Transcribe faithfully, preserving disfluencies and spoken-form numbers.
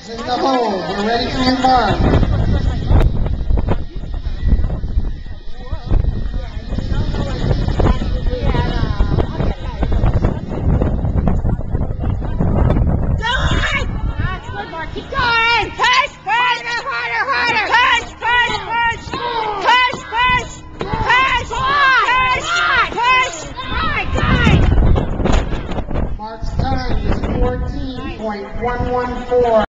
In the hole, we're ready to embark. Keep going! Push! Harder! Harder! Harder! Push! Push! Push! Push! Push! Push! Push! Push! My God! Mark's time is fourteen point one one four.